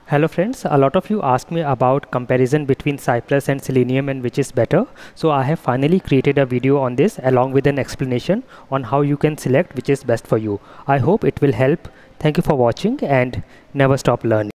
Hello friends, a lot of you asked me about comparison between Cypress and Selenium and which is better. So I have finally created a video on this along with an explanation on how you can select which is best for you. I hope it will help. Thank you for watching and never stop learning.